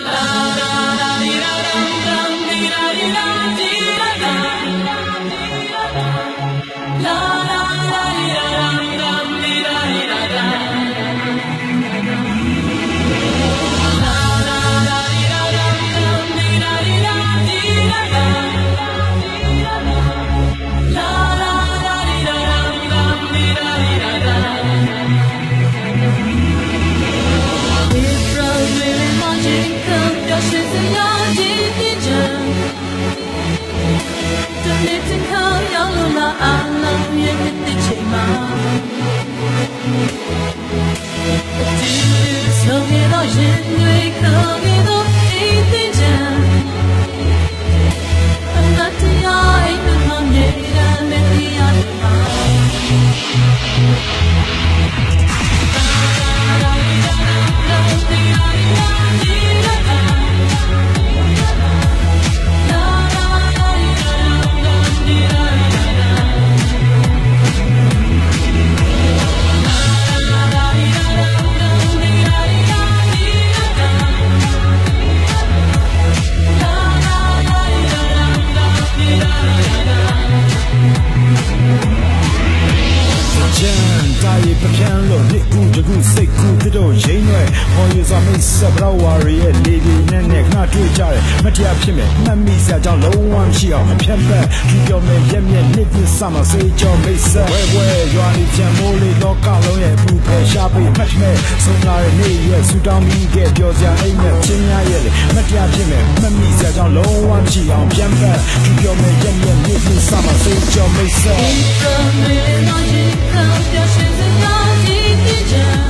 Summer say John Mason where you are in Molly local and prepare sharply much me so now you so down me get yours ya in the China yele Matia Jimmy Mammy said John low one she on Piamba keep your man summer say John Mason